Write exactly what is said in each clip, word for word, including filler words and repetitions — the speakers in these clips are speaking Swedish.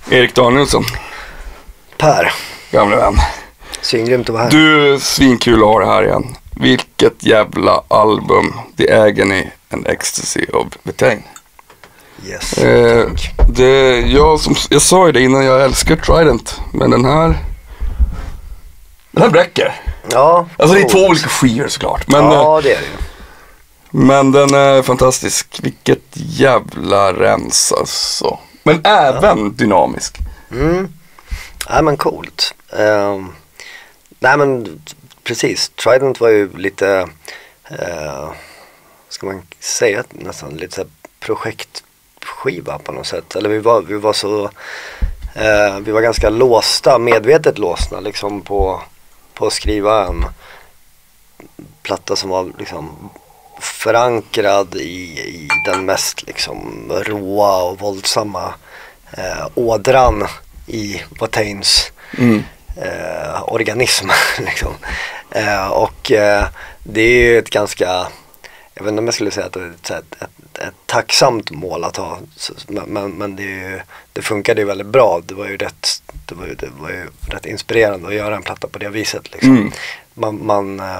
Erik Danielsson. Per. Gamla vän. Svingrymt att vara här. Du, svinkul att ha det här igen. Vilket jävla album. The Agony and Ecstasy of Vetain. Yes. Eh, det, jag, som, jag sa ju det innan, jag älskar Trident. Men den här... Den här bräcker. Ja. Alltså det är två olika skivor såklart. Men, ja, det är det ju. Men den är fantastisk. Vilket jävla rens alltså. Men även ja. dynamisk. Mm. Nej men coolt. Um, nej men precis. Trident var ju lite, uh, ska man säga nästan lite så här projektskiva på något sätt. Eller vi var, vi var så, uh, vi var ganska låsta, medvetet låsta liksom på, på att skriva en platta som var liksom förankrad i, i den mest liksom råa och våldsamma eh, ådran i Vetains mm. eh, organism liksom. eh, och eh, det är ju ett ganska, jag vet inte om jag skulle säga att det är ett, ett, ett, ett tacksamt mål att ha, men, men det, är ju, det funkade ju väldigt bra. Det var ju rätt, det var ju, det var ju rätt inspirerande att göra en platta på det viset liksom. Mm. man, man eh,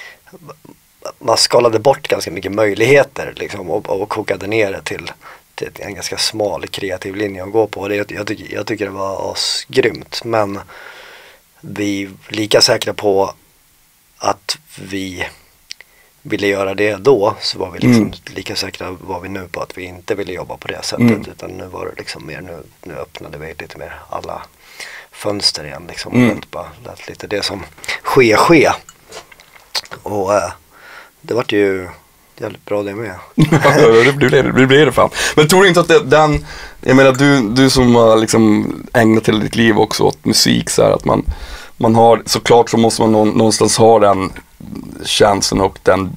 man skalade bort ganska mycket möjligheter liksom, och, och kokade ner det till, till en ganska smal kreativ linje att gå på. Och det, jag, tycker, jag tycker det var asgrymt, men vi är lika säkra på att vi ville göra det då, så var vi liksom mm. lika säkra var vi nu på att vi inte ville jobba på det sättet, mm. utan nu var det liksom mer, nu, nu öppnade vi lite mer alla fönster igen liksom, och mm. bara lät lite det som ske ske. Och äh, det var ju jävligt bra det med. det blir det, det blir det fan. Men tror du inte att det, den, jag menar du, du som har liksom ägnat hela ditt liv också åt musik så här, att man, man har, såklart så måste man någonstans ha den chansen och den,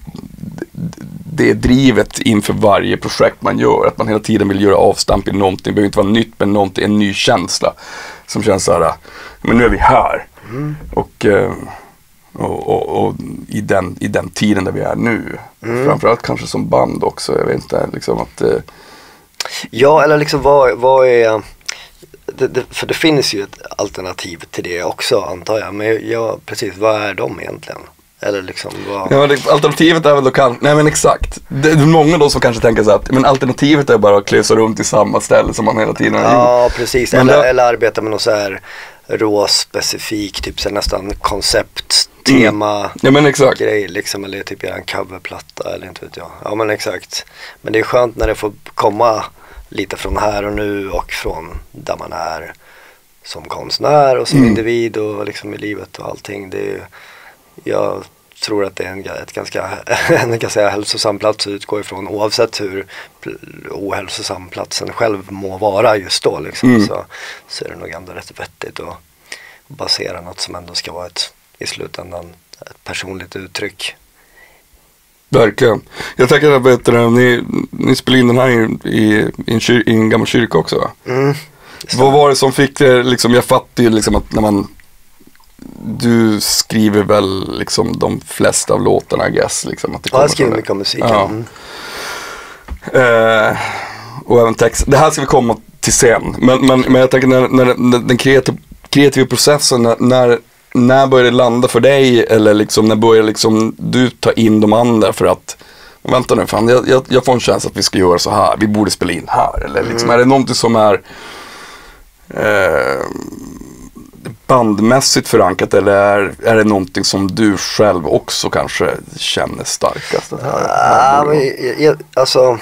det drivet inför varje projekt man gör, att man hela tiden vill göra avstamp i någonting, det behöver inte vara nytt men någonting, en ny känsla som känns så här, men nu är vi här. Mm. Och Och, och, och i, den, i den tiden där vi är nu. Mm. Framförallt kanske som band också. Jag vet inte liksom att... Eh... Ja, eller liksom vad, vad är... Det, det, för det finns ju ett alternativ till det också, antar jag. Men jag, precis, vad är de egentligen? Eller liksom vad... Ja, det, alternativet är väl då kan... Nej men exakt. Det är många då som kanske tänker så att men alternativet är bara att klösa runt i samma ställe som man hela tiden har gjort. Ja, precis. Men eller, det... eller arbeta med något så här råspecifik, typ så nästan koncept, tema, mm. ja, men exakt. Grej liksom, eller typ göra en coverplatta eller inte vet jag. Ja men exakt. Men det är skönt när det får komma lite från här och nu och från där man är som konstnär och som mm. individ och liksom i livet och allting. Det är, jag tror att det är en, ett ganska, en ganska hälsosam plats att utgå ifrån, oavsett hur ohälsosam platsen själv må vara just då liksom. Mm. så, så är det nog ändå rätt vettigt att basera något som ändå ska vara ett, i slutändan ett personligt uttryck. Verkligen. Jag tänker att vet du, ni, ni spelade in den här i, i, i, en, kyr, i en gammal kyrka också va? Mm. Vad var det som fick det liksom, jag fattar ju liksom att när man du skriver väl liksom de flesta av låtarna I guess liksom att det ja, jag skriver mycket om musiken. Ja. Mm. Eh, och även text. Det här ska vi komma till sen. Men, men, men jag tänker när, när, när den kreativa, kreativa processen när, när, när börjar det landa för dig eller liksom när börjar liksom du ta in de andra för att vänta nu fan jag, jag, jag får en chans att vi ska göra så här. Vi borde spela in här eller liksom mm. är det någonting som är eh, bandmässigt förankrat eller är, är det någonting som du själv också kanske känner starkast? Att här, här men, jag, jag, alltså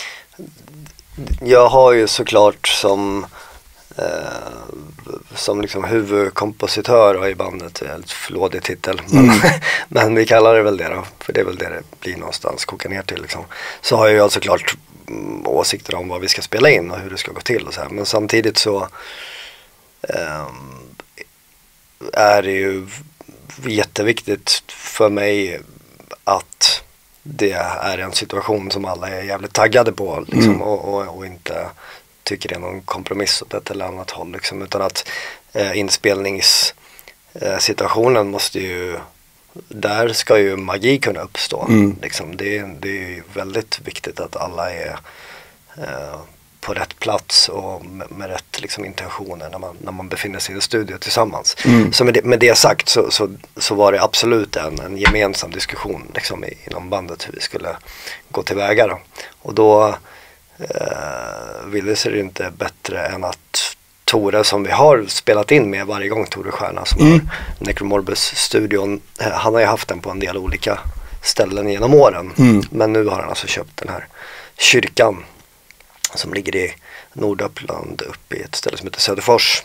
jag har ju såklart som eh, som liksom huvudkompositör i bandet, en flådig titel men, mm. men vi kallar det väl det då, för det är väl det det blir någonstans koka ner till liksom. Så har jag såklart mm, åsikter om vad vi ska spela in och hur det ska gå till och så här. Men samtidigt så eh, är det ju jätteviktigt för mig att det är en situation som alla är jävligt taggade på liksom, mm. och, och, och inte tycker det är någon kompromiss åt ett eller annat håll liksom, utan att eh, inspelningssituationen eh, måste ju, där ska ju magi kunna uppstå mm. liksom, det, det är ju väldigt viktigt att alla är eh, på rätt plats och med, med rätt liksom, intentioner när man, när man befinner sig i en studio tillsammans. Mm. Så med det, med det sagt så, så, så var det absolut en, en gemensam diskussion liksom, inom bandet hur vi skulle gå tillväga då. Och då eh, ville sig det inte bättre än att Tore, som vi har spelat in med varje gång, Tore Stjärna som mm. har Necromorbus-studion, han har ju haft den på en del olika ställen genom åren. Mm. Men nu har han alltså köpt den här kyrkan som ligger i Norduppland uppe i ett ställe som heter Söderfors.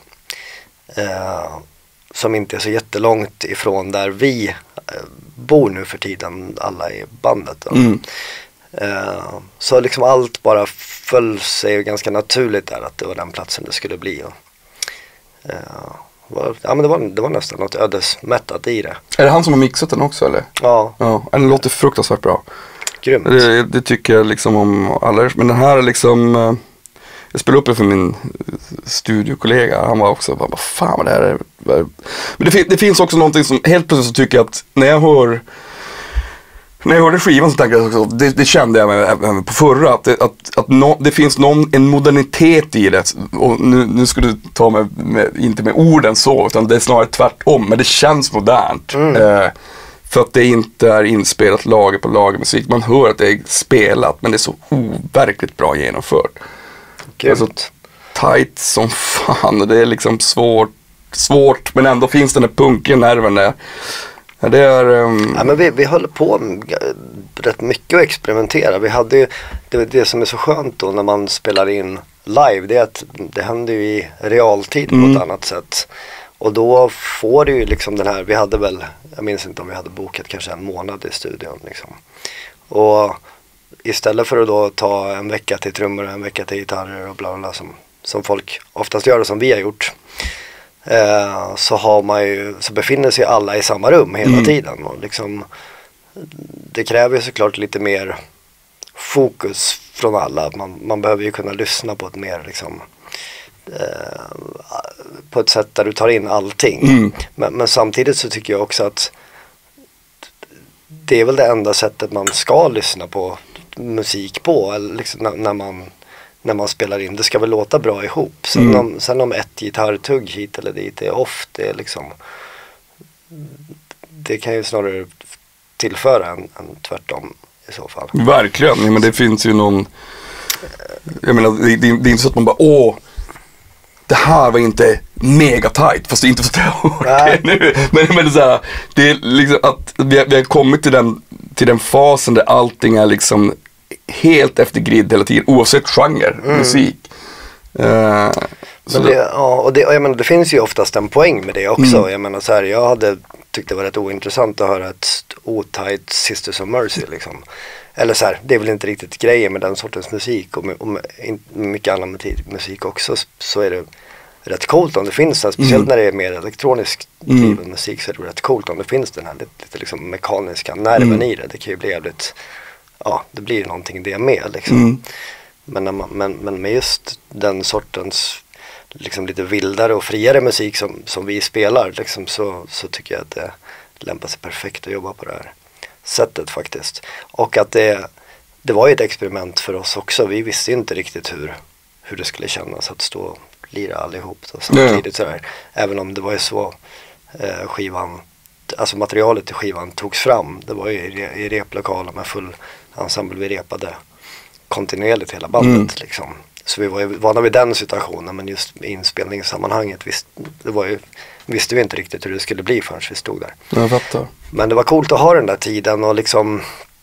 Eh, som inte är så jättelångt ifrån där vi eh, bor nu för tiden, alla i bandet. Mm. Eh, så liksom allt bara föll sig ganska naturligt där att det var den platsen det skulle bli. Och, eh, var, ja, men det, var, det var nästan något ödesmättat i det. Är det han som har mixat den också eller? Ja. Ja, den låter fruktansvärt bra. Grymt. Det, det tycker jag liksom om alla. Men den här är liksom, jag spelade upp det för min studiokollega. Han var också bara, vad fan vad det här är. Men det, det finns också någonting som helt plötsligt så tycker jag att när jag hör När jag hörde skivan så tänkte jag också, det, det kände jag även på förra, att det, att, att no, det finns någon, en modernitet i det. Och nu, nu ska du ta med, med, inte med orden så, utan det är snarare tvärtom. Men det känns modernt. Mm. Eh, för att det inte är inspelat lager på lager musik. Man hör att det är spelat, men det är så overkligt bra genomfört. Det är så tight som fan. Det är liksom svårt, svårt men ändå finns den här punken nerven där. Ja, det är, um... ja, men vi, vi håller på rätt mycket att experimentera. Vi hade ju, det, det som är så skönt då när man spelar in live, det är att det händer ju i realtid mm. på ett annat sätt. Och då får du ju liksom den här, vi hade väl, jag minns inte om vi hade bokat kanske en månad i studion liksom. Och istället för att då ta en vecka till trummor, en vecka till gitarrer och bla bla bla som, som folk oftast gör och som vi har gjort. Eh, så har man ju, så befinner sig alla i samma rum hela mm. tiden och liksom det kräver ju såklart lite mer fokus från alla. Man, man behöver ju kunna lyssna på ett mer liksom eh, på ett sätt där du tar in allting. Mm. Men, men samtidigt så tycker jag också att det är väl det enda sättet man ska lyssna på musik på, eller liksom när, när man när man spelar in. Det ska väl låta bra ihop. Sen, mm. om, sen om ett gitarrtugg hit eller dit är off, det är liksom det kan ju snarare tillföra en, en tvärtom i så fall. Verkligen, ja, men det finns ju någon jag menar, det, det, det är inte så att man bara, åh det här var inte mega tight, fast det är inte så att jag hör det nu. Men, men det är så här, det är liksom att vi har, vi har kommit till den, till den fasen där allting är liksom helt efter grid hela tiden, oavsett genre, mm. musik. Uh, men det, ja, och det, och jag menar, det finns ju oftast en poäng med det också. Mm. Jag menar så här, jag hade tyckt det var rätt ointressant att höra ett otajt Sisters of Mercy liksom. Eller så här, det är väl inte riktigt grejer med den sortens musik och med, och med mycket annan musik också, så är det rätt coolt om det finns den, speciellt mm. när det är mer elektronisk driven mm. musik, så är det rätt coolt om det finns den här lite, lite liksom mekaniska nerven mm. i det. Det kan ju bli jävligt, ja, det blir ju någonting det med liksom. Mm. Men, när man, men, men med just den sortens liksom lite vildare och friare musik som, som vi spelar liksom, så, så tycker jag att det lämpar sig perfekt att jobba på det här sättet faktiskt. Och att det, det var ju ett experiment för oss också. Vi visste inte riktigt hur, hur det skulle kännas att stå och lira allihop då, samtidigt sådär. Även om det var ju så eh, skivan, alltså materialet i skivan togs fram. Det var ju i, i replokalen med full ensemble, vi repade kontinuerligt hela bandet mm. liksom. Så vi var ju vana vid den situationen, men just inspelningssammanhanget visst, det var ju, visste vi inte riktigt hur det skulle bli förrän vi stod där. Jag fattar. Men det var coolt att ha den där tiden och liksom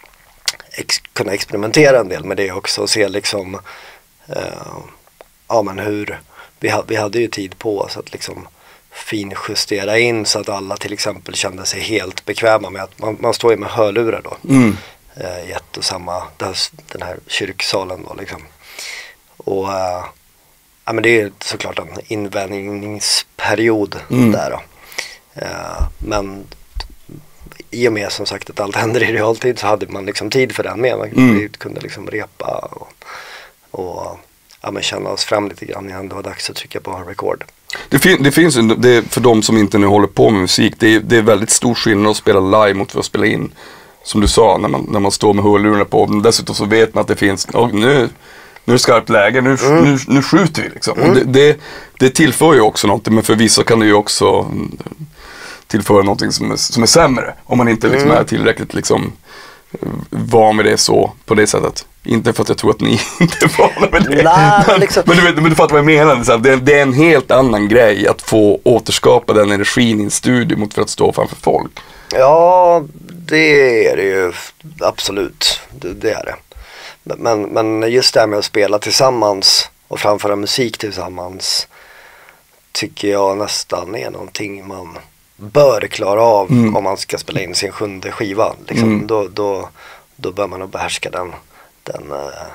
ex- kunna experimentera en del med det också och se liksom uh, ja men hur vi, ha, vi hade ju tid på oss att liksom finjustera in så att alla till exempel kände sig helt bekväma med att man, man står ju med hörlurar då mm. uh, i ett och samma den här kyrksalen då liksom. Och uh, ja, men det är såklart en invänjningsperiod mm. där då. Uh, men i och med som sagt att allt händer i realtid så hade man liksom tid för den med. Man mm. kunde liksom repa och, och ja, men känna oss fram lite grann innan det var dags att trycka på record. Det, fin- det finns ju, det, för de som inte nu håller på med musik, det är, det är väldigt stor skillnad att spela live mot att spela in. Som du sa, när man, när man står med hörlurarna på. Men dessutom så vet man att det finns, och nu nu är det skarpt läge, nu, mm. nu, nu skjuter vi liksom. Mm. Och det, det, det tillför ju också någonting, men för vissa kan det ju också tillföra någonting som är, som är sämre. Om man inte liksom mm. är tillräckligt liksom van med det så, på det sättet. Inte för att jag tror att ni inte är vana med det. Nej, men, liksom. men, du vet, men du fattar vad jag menar. Så det, det är en helt annan grej att få återskapa den energin i en studio mot för att stå framför folk. Ja, det är det ju absolut. Det, det är det. Men, men just det här med att spela tillsammans och framföra musik tillsammans tycker jag nästan är någonting man bör klara av mm. om man ska spela in sin sjunde skiva. Liksom. Mm. Då, då, då bör man nog behärska den, den,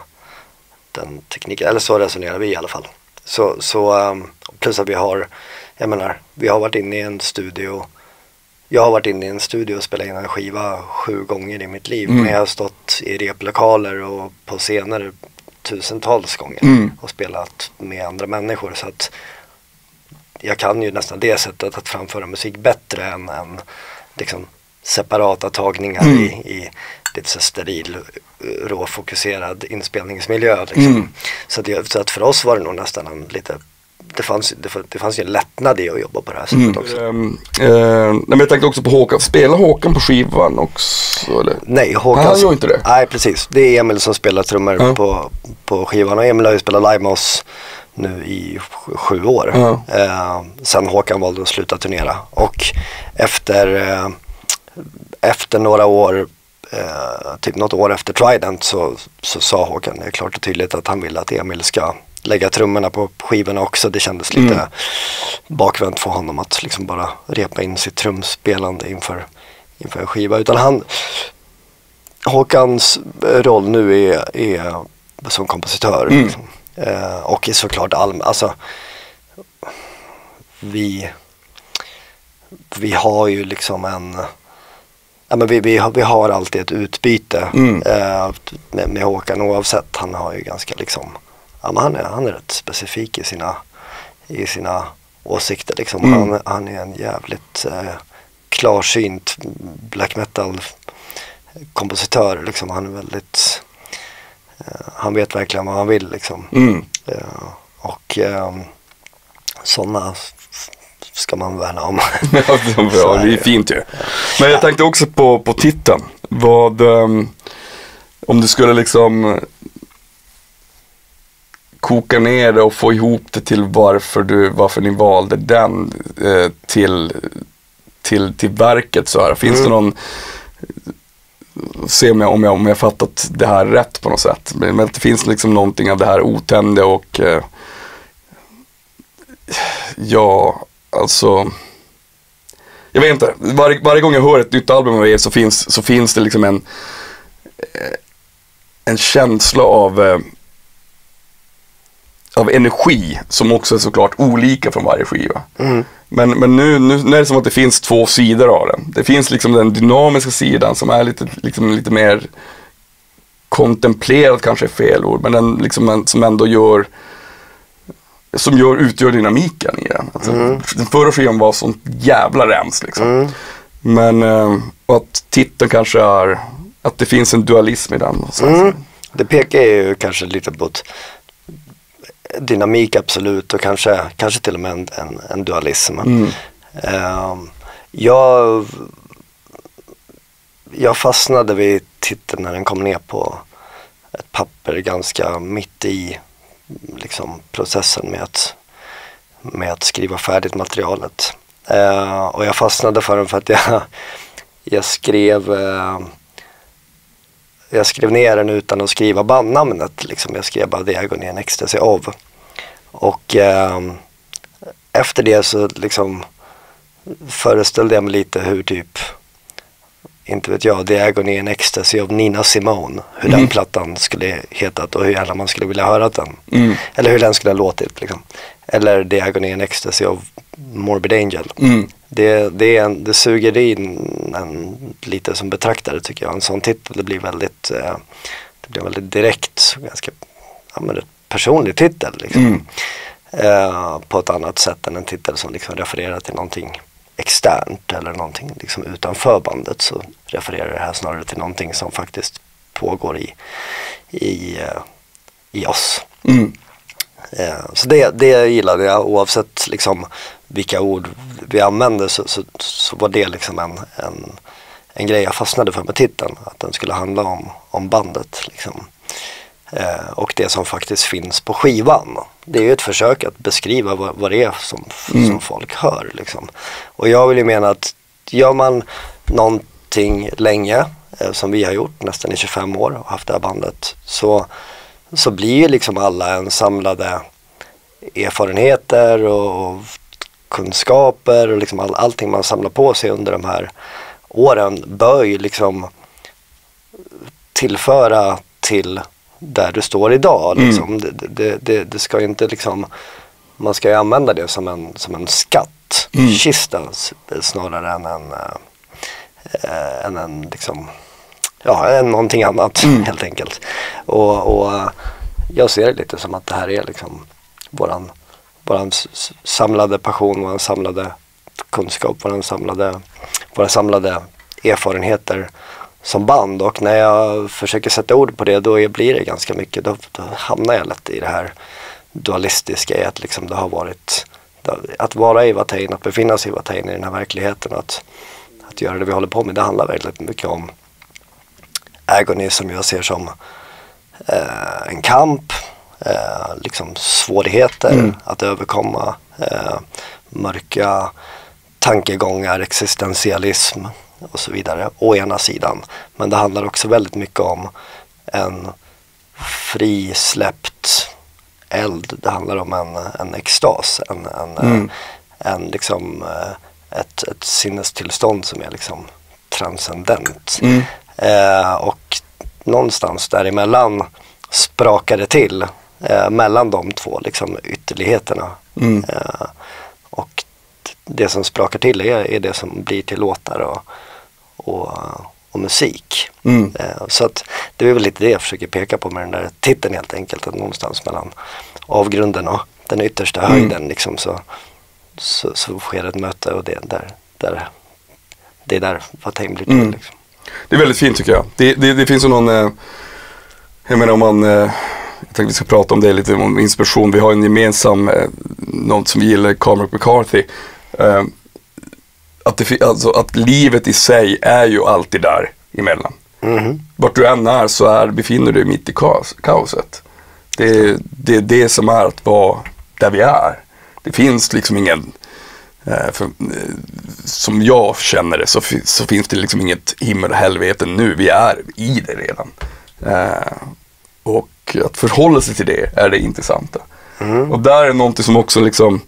den tekniken. Eller så resonerar vi i alla fall. Så, så, plus att vi har, jag menar, vi har varit inne i en studio. Jag har varit inne i en studio och spelat in en skiva sju gånger i mitt liv. Mm. Men jag har stått i replokaler och på scener tusentals gånger mm. och spelat med andra människor. Så att jag kan ju nästan det sättet att framföra musik bättre än, än liksom separata tagningar mm. i, i lite så steril, råfokuserad inspelningsmiljö. Liksom. Mm. Så, att, så att för oss var det nog nästan en lite... Det fanns, det, det fanns ju en lättnad i att jobba på det här sättet mm. också. Um, uh, men jag tänkte också på Håkan. Spelar Håkan på skivan också? Eller? Nej, Håkan... Han gör inte det. Nej, precis. Det är Emil som spelar trummor uh. på, på skivan. Och Emil har ju spelat live med oss nu i sju, sju år. Uh. Uh, sen Håkan valde att sluta turnera. Och efter, uh, efter några år, uh, typ något år efter Trident så, så sa Håkan, det är klart och tydligt att han vill att Emil ska lägga trummorna på skivorna också. Det kändes lite mm. bakvänt för honom att liksom bara repa in sitt trumspelande inför, inför en skiva. Utan han, Håkans roll nu är, är som kompositör. Mm. Liksom. Eh, och är såklart all, alltså vi vi har ju liksom en ja, men vi, vi, har, vi har alltid ett utbyte mm. eh, med, med Håkan oavsett. Han har ju ganska liksom ja, men han, är, han är rätt specifik i sina, i sina åsikter. Liksom. Mm. Han, han är en jävligt eh, klarsynt black metal-kompositör. Liksom. Han är väldigt... Eh, han vet verkligen vad han vill. Liksom. Mm. Eh, och eh, sådana ska man värna om. Ja, det är fint ju. Men jag tänkte också på, på titeln. Vad, um, om du skulle liksom... koka ner det och få ihop det till varför du varför ni valde den eh, till, till till verket så här. Finns mm. det någon se om jag om jag om jag fattat det här rätt på något sätt. Men det finns liksom någonting av det här otände och eh, ja, alltså jag vet inte. Var, varje gång jag hör ett nytt album av er så finns så finns det liksom en en känsla av eh, av energi som också är såklart olika från varje skiva. Mm. Men, men nu, nu, nu är det som att det finns två sidor av den. Det finns liksom den dynamiska sidan som är lite, liksom, lite mer kontemplerad, kanske är fel ord, men den liksom, som ändå gör som gör, utgör dynamiken i den. Alltså, mm. Den förra skivan var sånt jävla rens liksom. Mm. Men äh, att titeln kanske är att det finns en dualism i den. Så mm. Det pekar ju kanske lite på ett dynamik absolut och kanske, kanske till och med en, en, en dualism. Mm. Uh, jag, jag fastnade vid titeln när den kom ner på ett papper ganska mitt i liksom, processen med att, med att skriva färdigt materialet. Uh, och jag fastnade för den för att jag, jag skrev uh, jag skrev ner den utan att skriva bandnamnet. Liksom. Jag skrev bara The Agony and Ecstasy of. Och eh, efter det så liksom föreställde jag mig lite hur typ, inte vet jag, The Agony and Ecstasy of Nina Simone. Hur mm. den plattan skulle hetat och hur gärna man skulle vilja höra den. Mm. Eller hur den skulle ha låtit. Liksom. Eller The Agony and Ecstasy of Morbid Angel. Mm. Det, det, är en, det suger in en, lite som betraktare tycker jag. En sån titel, det blir väldigt eh, det blir väldigt direkt, ganska ja, men ett personlig titel liksom. Mm. eh, på ett annat sätt än en titel som liksom refererar till någonting externt eller någonting liksom utanför bandet, så refererar det här snarare till någonting som faktiskt pågår i, i, uh, i oss. Mm. Eh, så det, det gillade jag, oavsett liksom vilka ord vi använde, så, så, så var det liksom en, en, en grej jag fastnade för med titeln, att den skulle handla om, om bandet liksom. Eh, och det som faktiskt finns på skivan. Det är ju ett försök att beskriva vad, vad det är som, mm. som folk hör liksom. Och jag vill ju mena att gör man någonting länge, eh, som vi har gjort nästan i tjugofem år och haft det här bandet, så, så blir ju liksom alla en samlade erfarenheter och, och kunskaper och liksom all, allting man samlar på sig under de här åren bör ju liksom tillföra till där du står idag liksom. Mm. det, det, det, det ska ju inte liksom, man ska ju använda det som en, som en skatt mm. kista snarare än en äh, än en liksom, ja, än någonting annat mm. helt enkelt. Och, och jag ser det lite som att det här är liksom våran, våran samlade passion, våran samlade kunskap, våran samlade, våra samlade erfarenheter som band. Och när jag försöker sätta ord på det, då blir det ganska mycket, då, då hamnar jag lätt i det här dualistiska i att liksom det har varit att vara i Watain, att befinna sig i Watain i den här verkligheten, att, att göra det vi håller på med. Det handlar väldigt mycket om Agony, som jag ser som eh, en kamp, eh, liksom svårigheter mm. att överkomma, eh, mörka tankegångar, existentialism och så vidare, å ena sidan. Men det handlar också väldigt mycket om en frisläppt eld. Det handlar om en, en extas, en, en, mm. en liksom ett, ett sinnestillstånd som är liksom transcendent. Mm. Eh, och någonstans däremellan sprakar det till eh, mellan de två liksom ytterligheterna. Mm. Eh, och det som sprakar till är, är det som blir till låtar och, och, och musik. Mm. Eh, så att det är väl lite det jag försöker peka på med den där titeln helt enkelt, att någonstans mellan avgrunden och den yttersta mm. höjden liksom, så, så, så sker ett möte, och det där, där det är där Watain blir till. Mm. Liksom. Det är väldigt fint tycker jag. Det, det, det finns ju någon, eh, jag menar om man, eh, jag tänkte vi ska prata om det lite, om inspiration. Vi har en gemensam, eh, något som vi gillar, Cormac McCarthy. Eh, att, det, alltså, att livet i sig är ju alltid där emellan. Mm. Vart du än är så är, befinner du dig mitt i kaos, kaoset. Det är det, det som är att vara där vi är. Det finns liksom ingen, eh, för, eh, som jag känner det så, så finns det liksom inget himmel och helvete nu. Vi är i det redan. Eh, och att förhålla sig till det är det intressanta. Mm. Och där är någonting som också liksom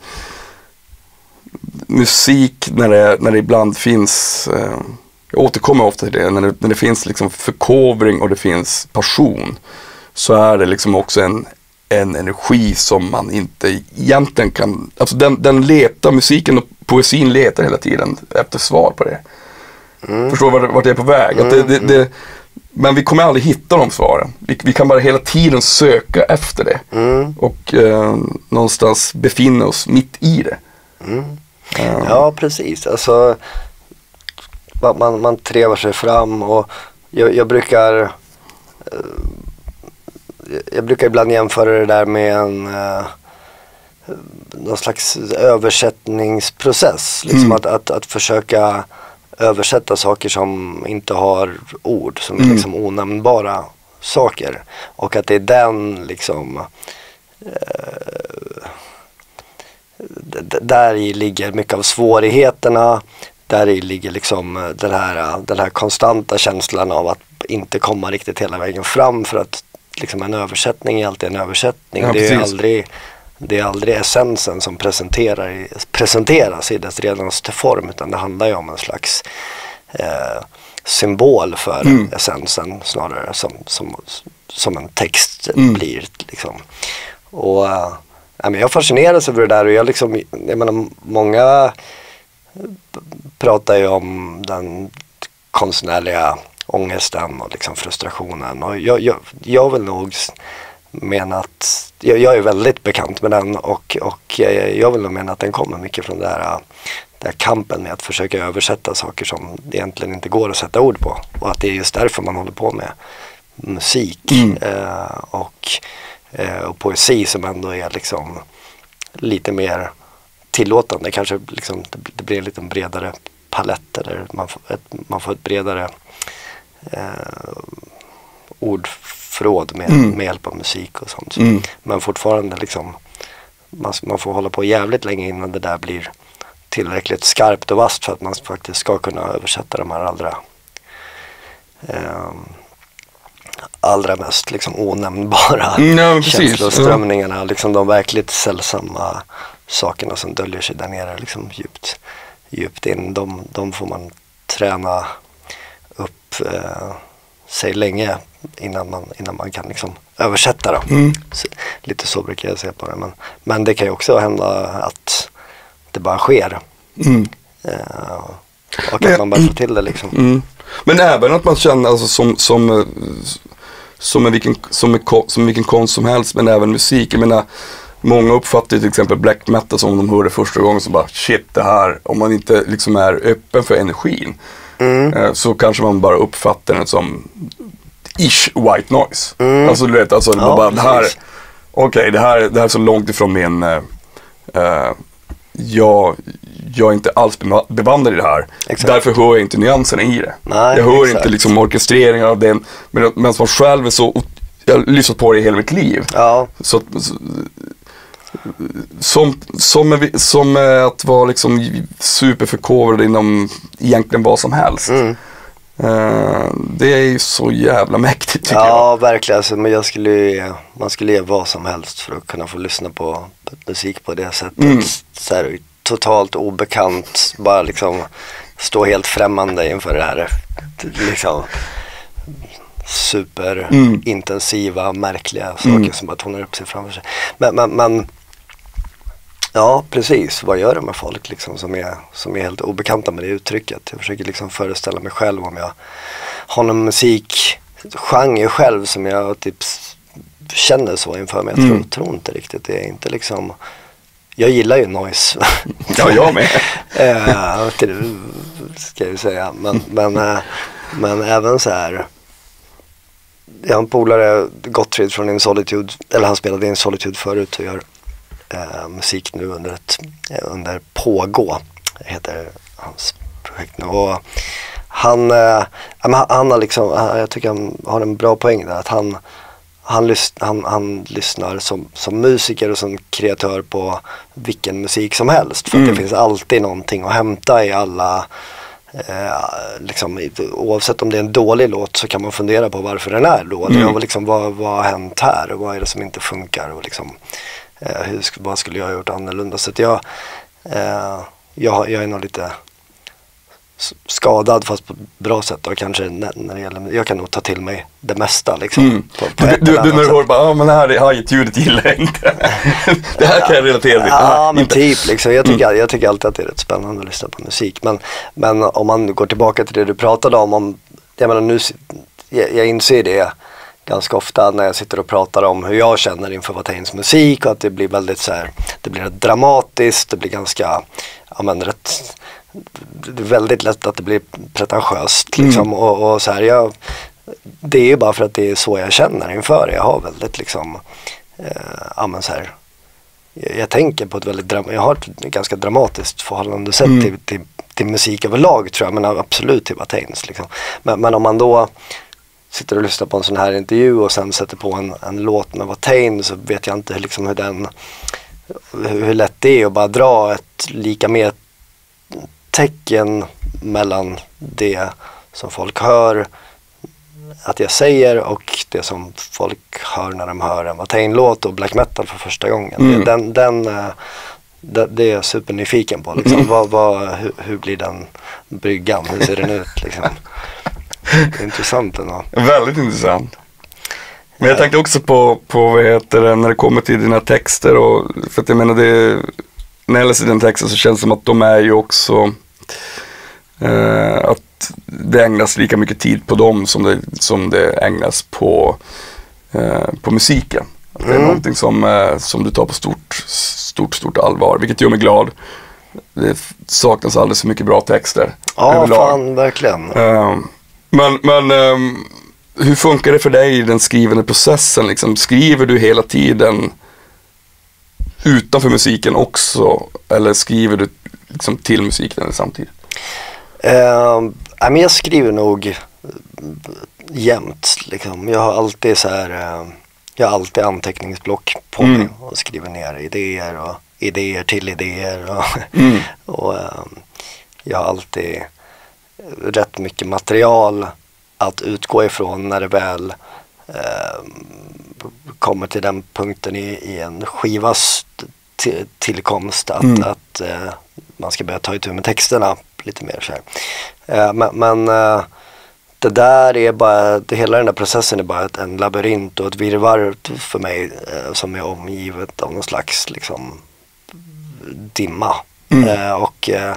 musik, när det, när det ibland finns, eh, jag återkommer ofta till det, när det, när det finns liksom förkovring och det finns passion, så är det liksom också en, en energi som man inte egentligen kan, alltså den, den letar, musiken och poesin letar hela tiden efter svar på det. Mm. Förstår vart, vart jag är på väg? Att det, det, det, men vi kommer aldrig hitta de svaren. Vi, vi kan bara hela tiden söka efter det. Mm. Och eh, någonstans befinna oss mitt i det. Mm. Ja. Ja, precis. Alltså, man, man trevar sig fram, och jag, jag brukar jag brukar ibland jämföra det där med en uh, någon slags översättningsprocess. Liksom mm. att, att, att försöka översätta saker som inte har ord, som är mm. liksom onämnbara saker. Och att det är den liksom uh, d- där i ligger mycket av svårigheterna. Där i ligger liksom den här, den här konstanta känslan av att inte komma riktigt hela vägen fram, för att liksom en översättning är alltid en översättning. Ja, det är aldrig, det är aldrig essensen som presenterar, presenteras i dess renaste form, utan det handlar ju om en slags eh, symbol för mm. essensen snarare, som, som, som en text mm. blir liksom. Och äh, jag fascineras över det där, och jag liksom, jag menar, många pratar ju om den konstnärliga ångesten och liksom frustrationen, och jag, jag, jag vill nog mena att jag, jag är väldigt bekant med den, och, och jag vill nog mena att den kommer mycket från det här, det här kampen med att försöka översätta saker som egentligen inte går att sätta ord på, och att det är just därför man håller på med musik. Mm. eh, och eh, och poesi som ändå är liksom lite mer tillåtande. Kanske liksom, det, det blir en lite bredare palett, eller man får ett, man får ett bredare eh, ordförråd med, mm. med hjälp av musik och sånt. Mm. Men fortfarande liksom, man, man får hålla på jävligt länge innan det där blir tillräckligt skarpt och vasst för att man faktiskt ska kunna översätta de här allra eh, allra mest liksom onämnbara mm, känsloströmningarna, mm. liksom de verkligt sällsamma sakerna som döljer sig där nere liksom djupt, djupt in. De, de får man träna upp eh, sig länge innan man, innan man kan liksom översätta dem. Mm. Så, lite så brukar jag se på det. Men, men det kan ju också hända att det bara sker. Mm. Eh, och att man bara får till det liksom. Mm. Men även att man känner alltså, som, som, som, en vilken, som, en, som vilken konst som helst, men även musik. Jag menar, många uppfattar till exempel black metal som de hörde första gången, så bara shit, det här, om man inte liksom är öppen för energin, mm. eh, så kanske man bara uppfattar det som ish white noise. Mm. Alltså du vet, alltså, ja, bara, det här, okej, okay, det, här, det här är så långt ifrån min eh, eh, jag, jag är inte alls bevandrad i det här. Exakt. Därför hör jag inte nyanserna i det. Nej, jag hör exakt. inte liksom orkestreringen av den, men medan man själv är så, jag har lyssnat på det i hela mitt liv. Ja. Så, så som, som, som att vara liksom superförkovrad inom egentligen vad som helst. Mm. Uh, det är ju så jävla mäktigt tycker ja, jag. Ja, verkligen. Alltså, men jag skulle ju, man skulle ge vad som helst för att kunna få lyssna på musik på det sättet. Mm. Så här, totalt obekant, bara liksom stå helt främmande inför det här liksom superintensiva, mm. märkliga saker mm. som bara tonar upp sig framför sig. Men, men, men ja, precis. Vad gör det med folk liksom, som, är, som är helt obekanta med det uttrycket? Jag försöker liksom föreställa mig själv om jag har någon musikgenre själv som jag typ känner så inför mig. Jag tror, mm. tror inte riktigt. Det är inte liksom... Jag gillar ju noise. Ja, jag med. äh, ska jag säga. Men, men, äh, men även så här... Jag har en polare, Gottfrid från In Solitude, eller han spelade In Solitude förut och gör eh, musik nu under ett under Pågå, heter hans projekt nu. Och han, eh, han har liksom, jag tycker han har en bra poäng där, att han han, lys, han, han lyssnar som, som musiker och som kreatör på vilken musik som helst, för mm. att det finns alltid någonting att hämta i alla. Eh, liksom, oavsett om det är en dålig låt så kan man fundera på varför den är dålig, mm. och liksom, vad, vad har hänt här och vad är det som inte funkar och liksom, eh, hur, vad skulle jag ha gjort annorlunda. Så att jag, eh, jag, jag är nog lite skadad fast på ett bra sätt och kanske när, när det gäller, jag kan nog ta till mig det mesta liksom. Mm. På, på du, du, du när du hör bara, ja ah, men det här hajet-ljudet gillar jag inte. Det här kan jag relatera till. Ja, men inte. Typ liksom, jag tycker, mm. jag tycker alltid att det är rätt spännande att lyssna på musik, men, men om man går tillbaka till det du pratade om, om jag menar nu, jag, jag inser det ganska ofta när jag sitter och pratar om hur jag känner inför Wateins musik, och att det blir väldigt så här, det blir rätt dramatiskt, det blir ganska, ja men rätt, det är väldigt lätt att det blir pretentiöst liksom, mm. och, och så här, jag, det är ju bara för att det är så jag känner inför. Jag har väldigt liksom eh, ja men så här, jag, jag tänker på ett väldigt dram- jag har ett ganska dramatiskt förhållande sätt mm. till, till, till musik överlag tror jag, men absolut till Wateins liksom. men, men om man då sitter och lyssnar på en sån här intervju och sen sätter på en, en låt med Watein, så vet jag inte liksom hur den hur, hur lätt det är att bara dra ett lika med tecken mellan det som folk hör att jag säger och det som folk hör när de hör en Watein-låt och black metal för första gången. Mm. Den, den, det, det är jag supernyfiken på. Liksom. Mm. Vad, vad, hur, hur blir den bryggan? Hur ser den ut? Liksom? Det är intressant ändå. Väldigt intressant. Men jag tänkte också på, på vad heter det, när det kommer till dina texter. Och, för att jag menar, det, när jag läser den texten så känns det som att de är ju också... Eh, att det ägnas lika mycket tid på dem som det, som det ägnas på, eh, på musiken. Att det är mm. någonting som, eh, som du tar på stort, stort, stort allvar, vilket gör mig glad. Det saknas alldeles så mycket bra texter. Ja, överlag. Fan, verkligen. Eh, men men eh, hur funkar det för dig i den skrivande processen? Liksom, skriver du hela tiden utanför musiken också? Eller skriver du liksom till musiken samtidigt? Uh, men jag skriver nog jämt. Liksom. Jag har alltid så här, uh, jag har alltid anteckningsblock på mm. mig och skriver ner idéer och idéer till idéer. Och, mm. och uh, jag har alltid rätt mycket material att utgå ifrån när det väl uh, kommer till den punkten i, i en skivas t- tillkomst att, mm. att uh, man ska börja ta itu med texterna lite mer så här. Uh, men men uh, det där är bara, det, hela den där processen är bara ett, en labyrint och ett virrvarr för mig uh, som är omgivet av någon slags liksom dimma. Mm. Uh, och uh,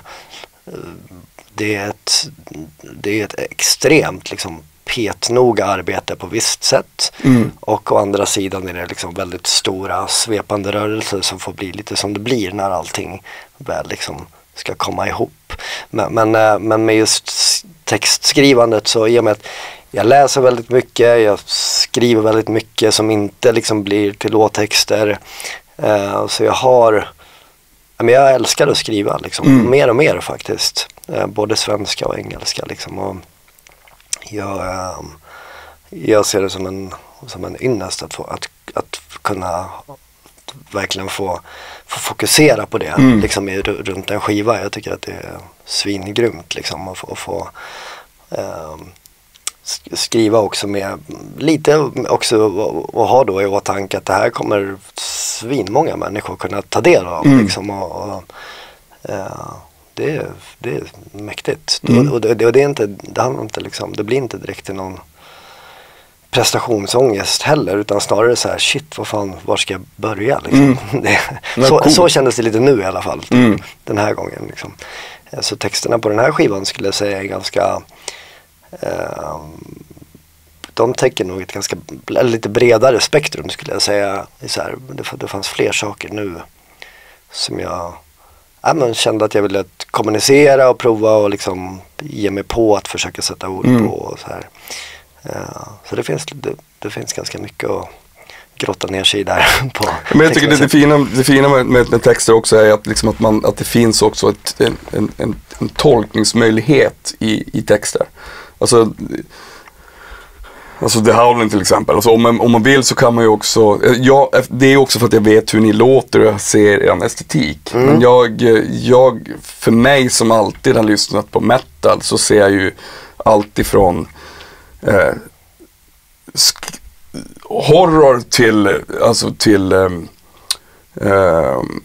det är ett det är ett extremt liksom petnoga arbete på visst sätt. Mm. Och å andra sidan är det liksom väldigt stora svepande rörelser som får bli lite som det blir när allting väl liksom ska komma ihop. Men, men, men med just textskrivandet så i och med att jag läser väldigt mycket, jag skriver väldigt mycket som inte liksom blir till låttexter. Uh, så jag har men jag älskar att skriva liksom, mm. mer och mer faktiskt. Uh, både svenska och engelska liksom. Och jag, uh, jag ser det som en, som en ynnest att, få, att, att kunna verkligen få, få fokusera på det mm. liksom, i, runt en skiva. Jag tycker att det är svingrymt liksom, att få, att få uh, skriva också med lite också och, och ha då i åtanke att det här kommer svinmånga människor kunna ta del av mm. liksom, och, och uh, det, är, det är mäktigt mm. och, och, det, och det är inte det handlar inte liksom, det blir inte direkt till någon prestationsångest heller utan snarare så här shit vad fan var ska jag börja liksom. Mm. det, så, cool. så kändes det lite nu i alla fall mm. den här gången liksom. Så texterna på den här skivan skulle jag säga är ganska Uh, de täcker nog ett ganska lite bredare spektrum skulle jag säga. Så här, det, det fanns fler saker nu som jag ja, men kände att jag ville kommunicera och prova och liksom ge mig på att försöka sätta ord mm. på och så här. Uh, så det finns, det, det finns ganska mycket att grotta ner sig där på. Men jag tycker det, det fina, det fina med, med, med texter också är att, liksom att, man, att det finns också ett, en, en, en, en tolkningsmöjlighet i, i texter. Alltså, alltså The Howling till exempel. Alltså om, man, om man vill så kan man ju också, ja, det är också för att jag vet hur ni låter och jag ser er estetik. Mm. Men jag, jag, för mig som alltid har lyssnat på metal så ser jag ju alltifrån eh, sk- horror till, alltså till um, um,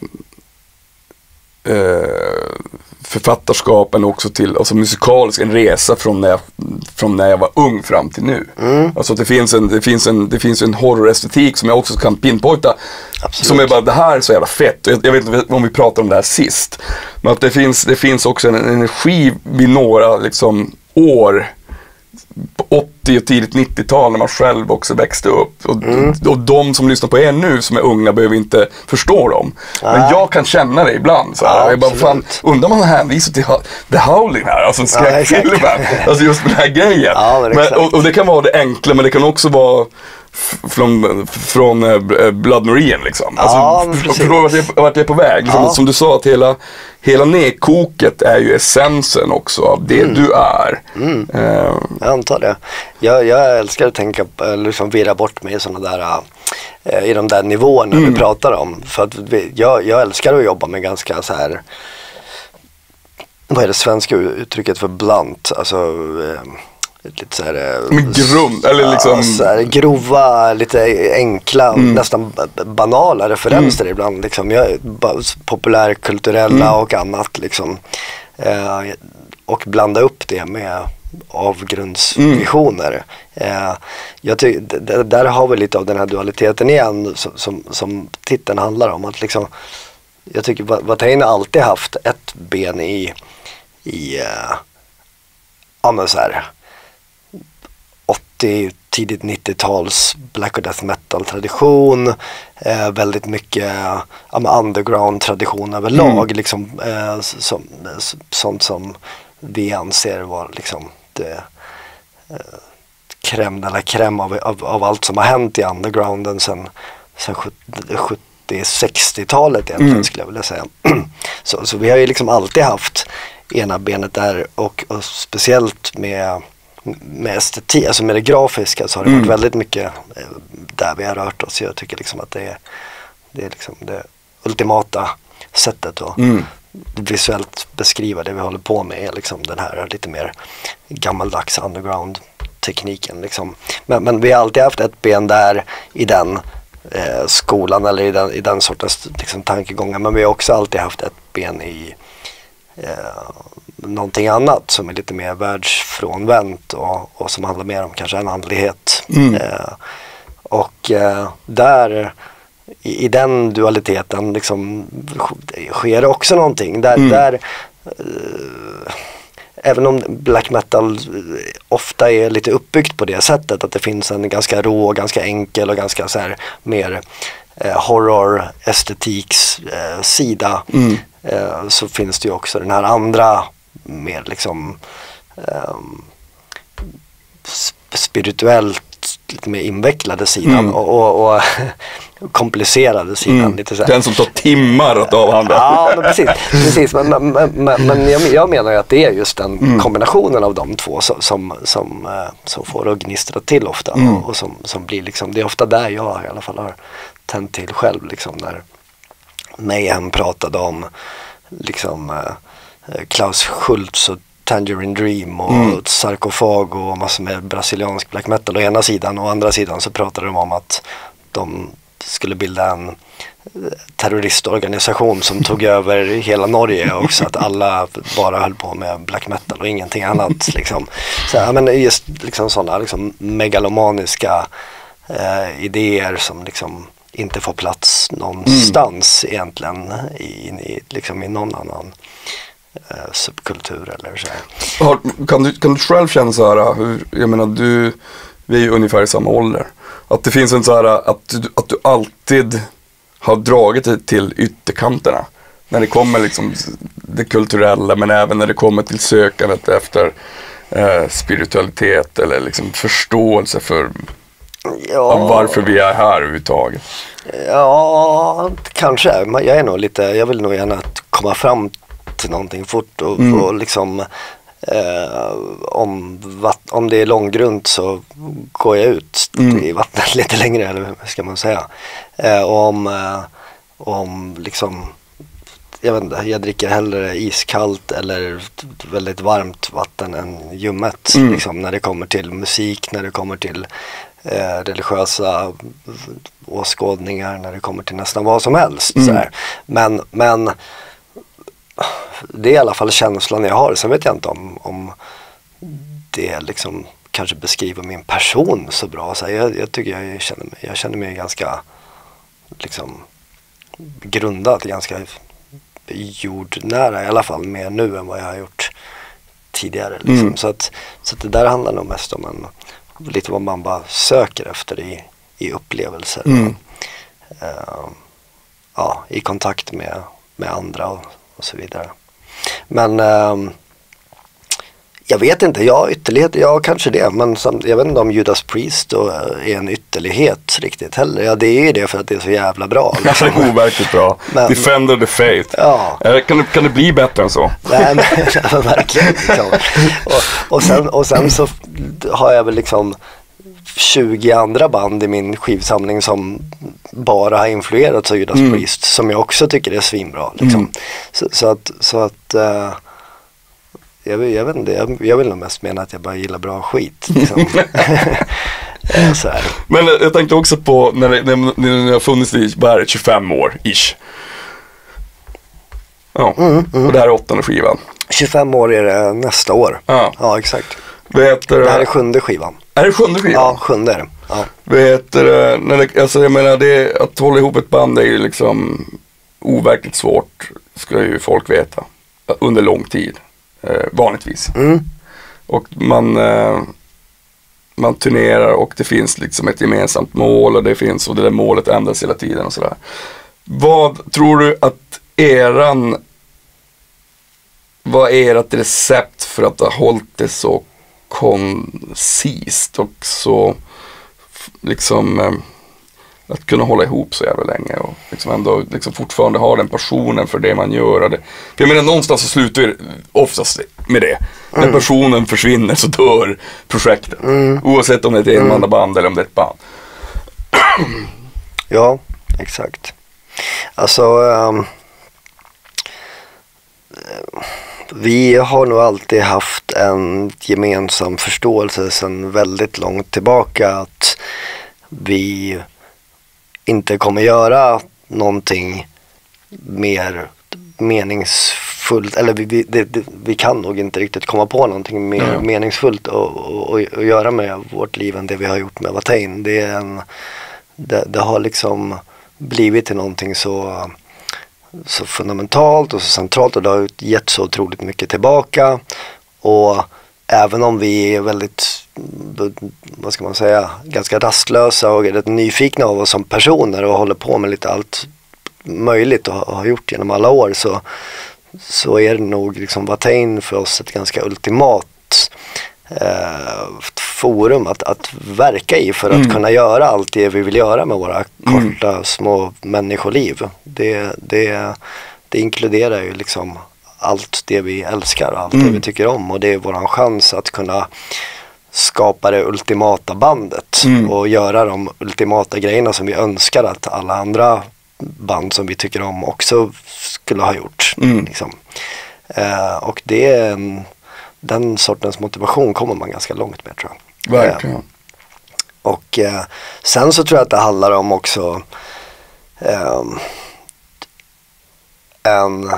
uh, författarskapen också till alltså musikalisk en resa från när jag, från när jag var ung fram till nu. Mm. Alltså det finns en det finns en det finns en horrorestetik som jag också kan pinpointa. Absolut. Som är bara det här är så jävla fett. Jag, jag vet inte om vi pratade om det här sist. Men att det finns det finns också en, en energi vid några liksom år på åttio och tidigt nittiotal när man själv också växte upp och, mm. och de som lyssnar på er nu som är unga behöver inte förstå dem. Ah. Men jag kan känna det ibland så här. Ah, jag bara fan, undrar man hänvisar till The Howling här, alltså skräckfilmen, ah, alltså just den här grejen. Ah, men men, och, och det kan vara det enkla men det kan också vara från, från uh, Blood Marine liksom. Alltså, ja, förstår vart jag, vart jag är på väg. Liksom, ja. Som du sa att hela, hela nedkoket är ju essensen också av det mm. du är. Mm. Uh, jag antar det. Jag, jag älskar att tänka, liksom virra bort mig i sådana där uh, i de där nivåerna mm. vi pratar om. För att vi, jag, jag älskar att jobba med ganska så här, vad är det svenska uttrycket för blunt? Alltså uh, lite så här, men grund, eller liksom så här, grova, lite enkla mm. nästan banala referenser mm. ibland liksom. Jag, populärkulturella mm. och annat liksom. Eh, och blanda upp det med avgrundsvisioner. Mm. Eh, jag ty- d- där har vi lite av den här dualiteten igen som, som, som titeln handlar om. Att liksom, jag tycker Watain har alltid haft ett ben i i uh, ja men så här åttio, tidigt nittio-tals black och death metal tradition, eh, väldigt mycket ja, underground tradition överlag mm. liksom, eh, som, sånt som vi anser var liksom det eh, crème de la crème av, av, av allt som har hänt i undergrounden sen, sen sjuttio-sextiotalet egentligen, mm. skulle jag vilja säga. så, så vi har ju liksom alltid haft ena benet där, och, och speciellt med, med estetik, alltså med det grafiska, så har det mm. varit väldigt mycket där vi har rört oss. Jag tycker liksom att det är, det är liksom det ultimata sättet att mm. visuellt beskriva det vi håller på med, är liksom den här lite mer gammaldags underground tekniken liksom. Men, men vi har alltid haft ett ben där i den eh, skolan, eller i den, i den sortens liksom, tankegångar, men vi har också alltid haft ett ben i eh, någonting annat som är lite mer världsfrånvänt, och, och som handlar mer om kanske en andlighet. Mm. Eh, och eh, där I, i den dualiteten liksom sker det också någonting där, mm. där uh, även om black metal ofta är lite uppbyggt på det sättet att det finns en ganska rå, ganska enkel och ganska så här mer uh, horror estetiks uh, sida, mm. uh, så finns det ju också den här andra mer liksom um, spirituellt lite mer invecklade sidan, mm. och, och, och komplicerade sidan. Mm. Lite så här. Den som tar timmar att avhandla. Ja, men precis. precis. Men, men, men, men jag, jag menar ju att det är just den mm. kombinationen av de två som, som, som, som får att gnistra till ofta. Mm. Och, och som, som blir liksom, det är ofta där jag i alla fall har tänt till själv. Liksom, när Mayhem pratade om liksom, eh, Klaus Schultz och Tangerine Dream och mm. Sarkofag och massor med brasiliansk black metal å ena sidan, och å andra sidan så pratade de om att de skulle bilda en terroristorganisation som tog över hela Norge, och så att alla bara höll på med black metal och ingenting annat liksom. Så ja, men just liksom sådana liksom megalomaniska eh, idéer som liksom inte får plats någonstans mm. egentligen i, i, liksom i någon annan Uh, subkultur eller så här. Har, kan, du, kan du själv känna så här, hur, jag menar du, vi är ju ungefär i samma ålder, att det finns en så här, att du, att du alltid har dragit dig till ytterkanterna när det kommer liksom det kulturella, men även när det kommer till sökandet efter eh, spiritualitet eller liksom förståelse för ja. varför vi är här överhuvudtaget? Ja, kanske. Jag är nog lite, jag vill nog gärna komma fram till någonting fort, och, mm. och liksom eh, om, vatt, om det är långgrunt så går jag ut mm. i vattnet lite längre, eller vad ska man säga. Eh, och om, eh, om liksom, jag vet inte, jag dricker hellre iskallt eller väldigt varmt vatten än ljummet mm. liksom, när det kommer till musik, när det kommer till eh, religiösa åskådningar, när det kommer till nästan vad som helst. Mm. Så här. Men, men det är i alla fall känslan jag har. Sen vet jag inte om, om det liksom kanske beskriver min person så bra. Så jag, jag tycker jag känner mig, jag känner mig ganska liksom grundad, ganska jordnära i alla fall, mer nu än vad jag har gjort tidigare. Liksom. Mm. Så, att, så att det där handlar nog mest om en, lite vad man bara söker efter i, i upplevelser. Mm. Och, uh, ja, i kontakt med, med andra och och så vidare. Men um, jag vet inte, ja ytterlighet, ja kanske det, men som, jag vet inte om Judas Priest då är en ytterlighet riktigt heller. Ja, det är ju det för att det är så jävla bra. Liksom. Det är overkligt bra. Men, Defender the Faith. Ja. Kan, kan det bli bättre än så? Nej, men verkligen. Liksom. Och, och, sen, och sen så har jag väl liksom tjugo andra band i min skivsamling som bara har influerats av Judas mm. Priest, som jag också tycker är svinbra liksom. Mm. så, så att, så att uh, jag, jag vet inte, jag, jag vill nog mest mena att jag bara gillar bra skit liksom. Så här. Men jag tänkte också på när det, när, när det har funnits i bara tjugofem år ish. Ja, mm, mm. Och det här är åttonde skivan. tjugofem år är det nästa år. Ja, ja exakt. Vet du, det här är sjunde skivan. Är det sjunde skivan? Ja, sjunde är det. Ja. Vet du, när det, alltså jag menar, det, att hålla ihop ett band är ju liksom overkligt svårt, ska ju folk veta. Under lång tid, eh, vanligtvis. Mm. Och man, eh, man turnerar och det finns liksom ett gemensamt mål, och det finns, och det där målet ändras hela tiden och sådär. Vad tror du att eran, vad är ert recept för att ha hållit det så koncist och så liksom eh, att kunna hålla ihop så jävla länge och liksom ändå liksom fortfarande ha den passionen för det man gör. Och det, för jag menar, någonstans så slutar ju oftast med det. När mm. personen försvinner så dör projektet. Mm. Oavsett om det är ett enmannaband eller om det är ett band. Ja, exakt. Alltså um, vi har nog alltid haft en gemensam förståelse sedan väldigt långt tillbaka att vi inte kommer göra någonting mer meningsfullt, eller vi, vi, det, det, vi kan nog inte riktigt komma på någonting mer mm. meningsfullt att göra med vårt liv än det vi har gjort med Watain. Det, är en, det, det har liksom blivit till någonting så, så fundamentalt och så centralt, och det har gett så otroligt mycket tillbaka. Och även om vi är väldigt, vad ska man säga, ganska rastlösa och är rätt nyfikna av oss som personer och håller på med lite allt möjligt och har gjort genom alla år, så, så är det nog liksom Watain för oss ett ganska ultimat eh, forum att, att verka i för att mm. kunna göra allt det vi vill göra med våra korta mm. små människoliv. Det, det, det inkluderar ju liksom allt det vi älskar och allt mm. det vi tycker om, och det är våran chans att kunna skapa det ultimata bandet mm. och göra de ultimata grejerna som vi önskar att alla andra band som vi tycker om också skulle ha gjort. Mm. Liksom. Eh, och det är en, den sortens motivation kommer man ganska långt med, tror jag. Verkligen. Eh, och eh, sen så tror jag att det handlar om också eh, en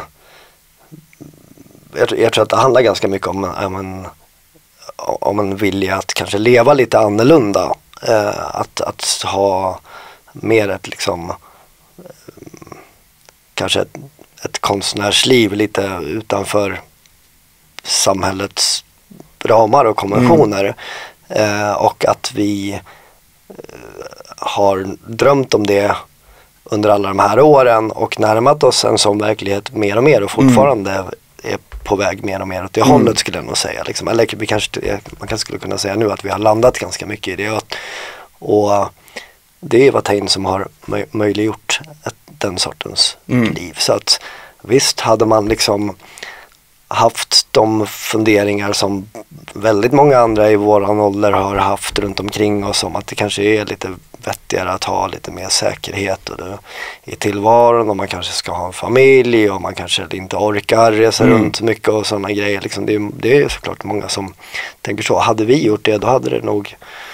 Jag, jag tror att det handlar ganska mycket om, om, en, om en vilja att kanske leva lite annorlunda. Eh, att, att ha mer ett liksom eh, kanske ett, ett konstnärsliv lite utanför samhällets ramar och konventioner. Mm. Eh, och att vi eh, har drömt om det under alla de här åren och närmat oss en sån verklighet mer och mer och fortfarande mm. är på väg mer och mer åt det mm. hållet, skulle jag nog säga. Liksom. Eller vi kanske, man kanske skulle kunna säga nu att vi har landat ganska mycket i det. Och, och det är Watain som har möj, möjliggjort ett, den sortens mm. liv. Så att visst hade man liksom haft de funderingar som väldigt många andra i våran ålder har haft runt omkring oss om att det kanske är lite vettigare att ha lite mer säkerhet och det, i tillvaron, och man kanske ska ha en familj och man kanske inte orkar resa mm. runt mycket och sådana grejer. Liksom det, det är såklart många som tänker så. Hade vi gjort det, då hade det nog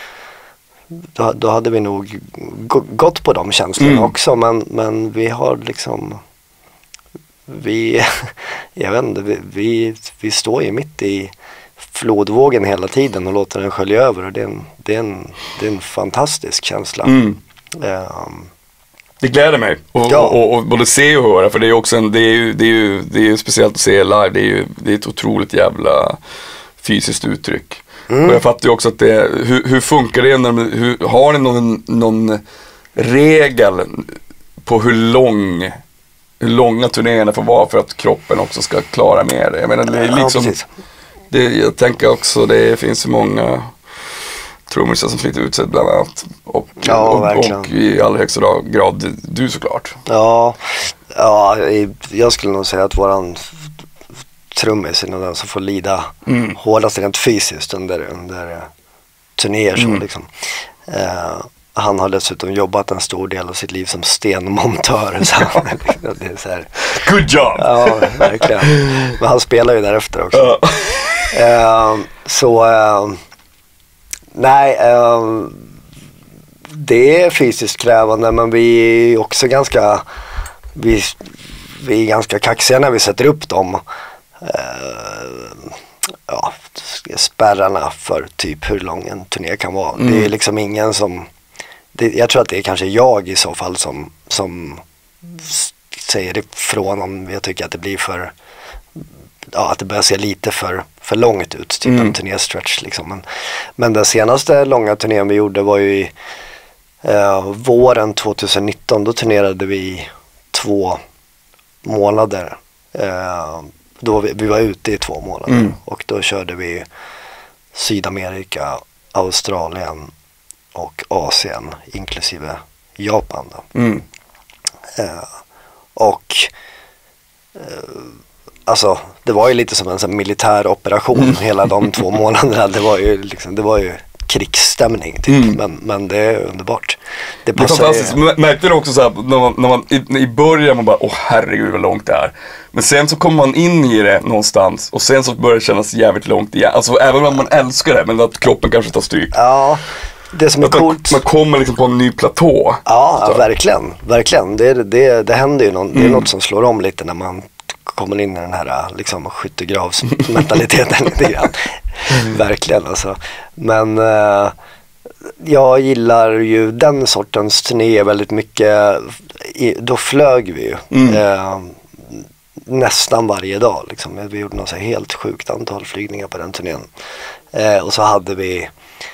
då, då hade vi nog gått på de känslorna mm. också, men, men vi har liksom vi, jag vet inte, vi, vi, vi står ju mitt i flodvågen hela tiden och låter den skölja över, och det är en, det är en, det är en fantastisk känsla. Mm. Um, det gläder mig och, ja. och, och, och både se och höra, för det är också en, det är ju, det är ju, det är ju speciellt att se live, det är ju det är ett otroligt jävla fysiskt uttryck. Mm. Och jag fattar ju också att det, hur, hur funkar det, när, hur, har ni någon, någon regel på hur lång hur långa turnéerna får vara för att kroppen också ska klara med det? Jag menar, det är liksom, ja, det, jag tänker också, det finns ju många trummisar som sliter ut sig bland annat. Och, ja, och, och i allra högsta grad du såklart. Ja, ja, jag skulle nog säga att våran trummis är den som får lida mm. hårdast rent fysiskt under, under turnéer. Mm. Så liksom. Uh, Han har dessutom jobbat en stor del av sitt liv som stenmontör. Så det är så här. Good job! Ja, verkligen. Men han spelar ju därefter också. Uh. Uh, så uh, nej, uh, det är fysiskt krävande, men vi är också ganska vi, vi är ganska kaxiga när vi sätter upp dem. Uh, ja, spärrarna för typ hur lång en turné kan vara. Mm. Det är liksom ingen som Det, jag tror att det är kanske jag i så fall som, som säger ifrån om jag tycker att det blir för, ja, att det börjar se lite för, för långt ut, typ mm. en turnéstretch liksom. Men, men den senaste långa turnén vi gjorde var ju i eh, våren tjugonitton. Då turnerade vi två månader. Eh, då vi, vi var ute i två månader mm. och då körde vi Sydamerika, Australien och Asien inklusive Japan då. Mm. Eh, och eh, alltså det var ju lite som en sån militär operation mm. hela de två månaderna. Det var ju liksom, det var ju krigsstämning typ. Mm. men, men det är underbart. Det, det är fantastiskt. Ju... Märkte du också så här, när man, när man i, i början man bara, åh herregud vad långt det är. Men sen så kommer man in i det någonstans och sen så börjar det kännas jävligt långt igen. Alltså även om man älskar det, men att kroppen kanske tar stryk. Ja, det som är coolt. Man, man kommer liksom på en ny platå. Ja, ja verkligen. Verkligen. Det, det, det händer ju någon, mm. det är något som slår om lite när man kommer in i den här liksom skyttegravsmentaliteten lite grann. Mm. Verkligen alltså. Men uh, jag gillar ju den sortens turné väldigt mycket. I, då flög vi ju mm. uh, nästan varje dag liksom. Vi gjorde något så helt sjukt antal flygningar på den turnén. Uh, och så hade vi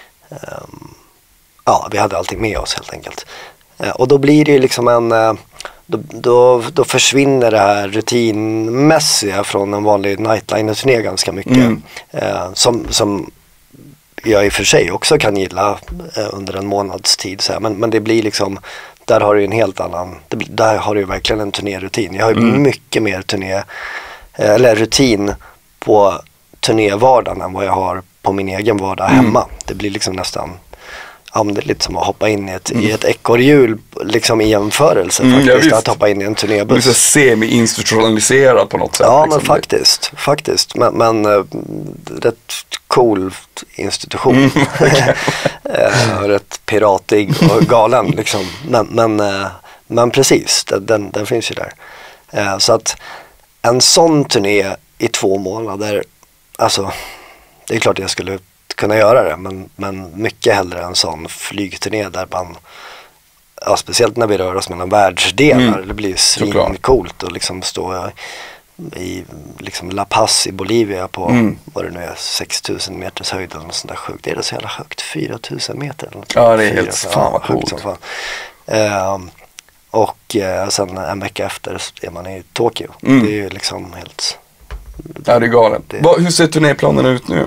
um, ja, vi hade allting med oss helt enkelt. Uh, och då blir det ju liksom en uh, Då, då, då försvinner det här rutinmässiga från en vanlig nightliner-turné ganska mycket. Mm. Eh, som, som jag i och för sig också kan gilla eh, under en månads tid. Så här. Men, men det blir liksom, där har du en helt annan, det, där har du verkligen en turnérutin. Jag har ju mm. mycket mer turné, eh, eller rutin på turnévardagen än vad jag har på min egen vardag mm. hemma. Det blir liksom nästan... Ja, det är lite som att hoppa in i ett, mm. i ett ekorrhjul liksom i jämförelse mm, faktiskt, ja, att hoppa in i en turnébuss. Det är semi-institutionaliserad på något sätt. Ja, liksom. men faktiskt, faktiskt. Men, men äh, rätt cool institution. Mm, okay. äh, rätt piratig och galen liksom. Men, men, äh, men precis, den, den, den finns ju där. Äh, så att en sån turné i två månader, alltså det är klart jag skulle kunna göra det, men, men mycket hellre en sån flygturné där man, ja, speciellt när vi rör oss mellan världsdelar, mm. det blir svincoolt att liksom stå i liksom La Paz i Bolivia på mm. vad det nu är, sex tusen meters höjd eller något sånt där sjukt. Det är det så jävla högt, fyra tusen meter eller något. Ja, det är helt fan vad coolt. Fan. Uh, och uh, sen en vecka efter är man i Tokyo. Mm. Det är ju liksom helt... Ja, det är galet. Det... Va, hur ser turnéplanen ut nu?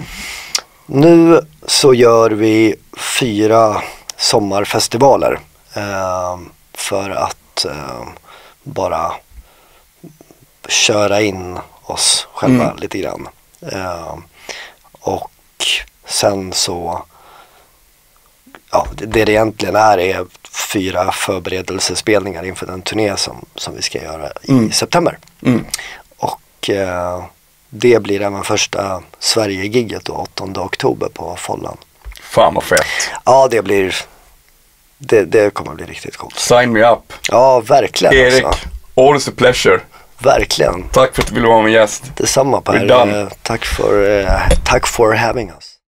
Nu så gör vi fyra sommarfestivaler eh, för att eh, bara köra in oss själva mm. lite grann. Eh, och sen så, ja, det det egentligen är är fyra förberedelsespelningar inför den turné som, som vi ska göra i mm. september. Mm. Och eh, det blir även första Sverige-gigget då, åttonde oktober på Follan. Fan vad fett. Ja, det blir, det, det kommer bli riktigt coolt. Sign me up. Ja, verkligen. Erik, alltså. Always a pleasure. Verkligen. Tack för att du ville vara min gäst. Detsamma Per. Tack för, uh, tack for having us.